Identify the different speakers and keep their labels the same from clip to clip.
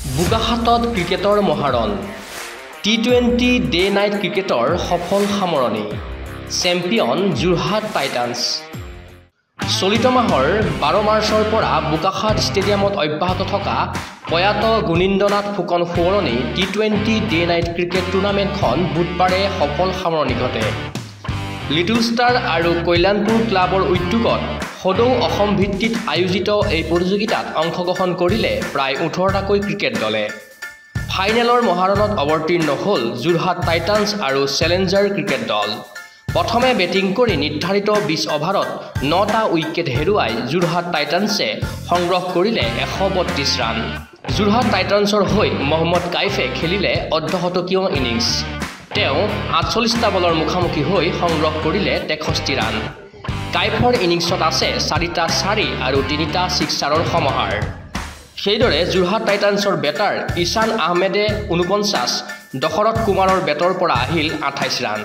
Speaker 1: বোকাখাতত ক্ৰিকেটৰ মহাৰণ T20 day night ক্ৰিকেটৰ সফল সামৰণি চেম্পিয়ন যোৰহাট টাইটান্স চলিত মাহৰ 12 মাৰ্চৰ পৰা বোকাখাত ষ্টেডিয়ামত অব্যাহত থকা প্ৰয়াত গুণীন্দ্ৰনাথ ফুকন সোঁৱৰণি টি20 ডে নাইট ক্ৰিকেট টুৰ্ণামেণ্টখন বুধবাৰে সফল সামৰণি ঘটে লিটল ষ্টাৰ আৰু কল্যাণপুৰ ক্লাবৰ উদ্যোগত সদৌ অসম ভিত্তিত আয়োজিত এই প্ৰতিযোগিতাত অংশগ্ৰহণ কৰিলে প্ৰায় 18টাকৈ ক্ৰিকেট দলে ফাইনেলৰ মহাৰণত অৱতীৰ্ণ হ'ল যোৰহাট টাইটান্স আৰু চেলেঞ্জাৰ ক্ৰিকেট দল প্ৰথমে বেটিং কৰি নিৰ্ধাৰিত 20 অভাৰত 9টা উইকেট হেৰুৱাই যোৰহাট টাইটান্সে সংগ্ৰহ কৰিলে 132 ৰান যোৰহাট টাইটান্সৰ হৈ মহম্মদ কাইফে খেলিলে অৰ্ধশতকীয় ইনিংছ তেওঁ 48টা বলৰ মুখামুখি হৈ সংগ্ৰহ কৰিলে 63 ৰান কাইফৰ ইনিংছত আছে 4টা 4 আৰু 3টা 6ৰ সমাহাৰ সেইদৰে যোৰহাট টাইটান্সৰ বেটাৰ ঈশান আহমেদে 49 দশৰথ কুমাৰৰ বেটৰ পৰা আহিল 28 ৰান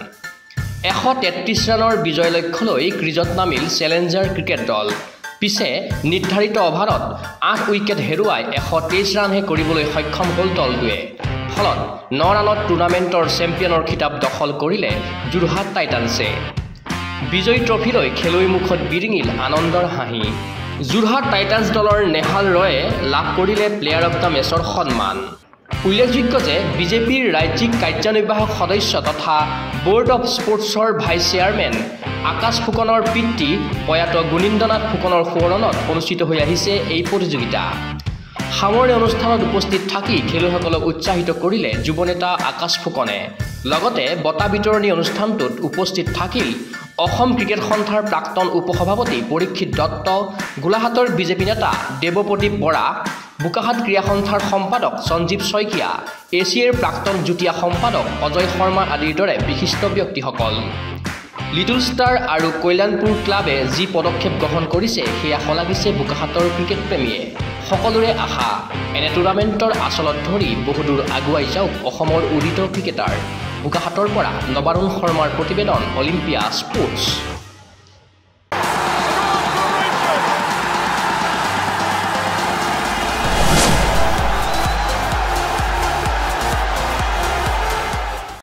Speaker 1: 133 ৰানৰ বিজয় লক্ষ্য লৈ ক্ৰিজত নামিল চেলেঞ্জাৰ ক্ৰিকেট দল পিছে নিৰ্ধাৰিত অভাৰত 8 উইকেট হেৰুৱাই 123 ৰানহে কৰিবলৈ সক্ষম হ'ল দলটোৱে ফলত 9 ৰানত টুৰ্ণামেণ্টৰ চেম্পিয়নৰ খিতাপ দখল কৰিলে যোৰহাট টাইটান্সে বিজয়ী ট্ৰফিলৈ খেলুৱৈ মুখত বিৰিঙিল আনন্দৰ হাঁহি যোৰহাট টাইটান্স দলৰ নেহাল ৰয়ে লাভ কৰিলে প্লেয়াৰ অফ দ্য মেচৰ সন্মান উল্লেখযোগ্য যে বিজেপিৰ ৰাজ্যিক কাৰ্যনিৰ্বাহক সদস্য তথা বোৰ্ড অফ স্পৰ্টছৰ ভাইচ চেয়াৰমেন আকাশ ফুকনৰ পিতৃ প্ৰয়াত গুণীন্দ্ৰনাথ ফুকনৰ সোঁৱৰণত অনুষ্ঠিত হৈ আহিছে এই প্ৰতিযোগিতা সামৰণি অনুষ্ঠানত উপস্থিত থাকি খেলুৱৈসকলক উৎসাহিত কৰিলে যুৱনেতা আকাশ ফুকনে লগতে বঁটা বিতৰণী অনুষ্ঠানটোত উপস্থিত থাকিল অসম ক্ৰিকেট সন্থাৰ প্ৰাক্তন উপসভাপতি পৰীক্ষিত দত্ত গোলাঘাটৰ বিজেপি নেতা দেৱপ্ৰদীপ বৰা বোকাখাত ক্ৰীড়া সন্থাৰ সম্পাদক সঞ্জীৱ শইকীয়া এছিয়াৰ প্ৰাক্তন যুটীয়া সম্পাদক অজয় শৰ্মা আদিৰ দৰে বিশিষ্ট ব্যক্তিসকল লিটল ষ্টাৰ আৰু কল্যাণপুৰ ক্লাবে যি পদক্ষেপ গ্ৰহণ কৰিছে সেয়া শলাগিছে বোকাখাতৰ ক্ৰিকেট প্ৰেমীয়ে সকলোৰে আশা এনে টুৰ্ণামেণ্টৰ আচলত ধৰি বহুদূৰ আগুৱাই যাওক অসমৰ উদিত ক্ৰিকেটাৰ বোকাখাতৰ পৰা নবাৰুণ শৰ্মাৰ প্ৰতিবেদন অলিম্পিয়া স্পৰ্টছ